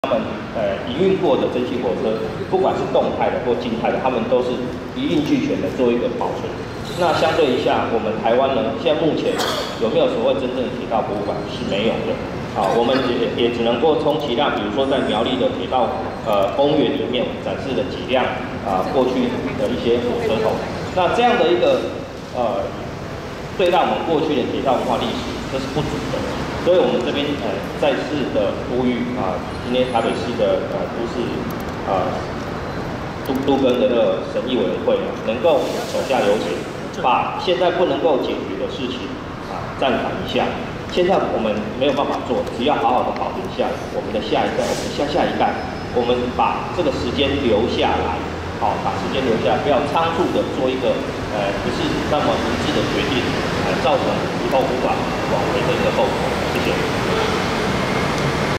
他们营运过的蒸汽火车，不管是动态的或静态的，他们都是一应俱全的做一个保存。那相对一下，我们台湾呢，现在目前有没有所谓真正的铁道博物馆是没有的。我们也只能够充其量，比如说在苗栗的铁道公园里面展示的几辆过去的一些火车头。那这样的一个对待我们过去的铁道文化历史，这是不足的。所以我们这边再次的呼吁今天台北市的都市都更的这个审议委员会能够手下留情，把现在不能够解决的事情暂缓一下。现在我们没有办法做，只要好好的保存下我们的下一代，我们的下一代，我们把这个时间留下来，把时间留下来，不要仓促的做一个不是那么明智的决定，造成以后无法挽回的一个后果。谢谢。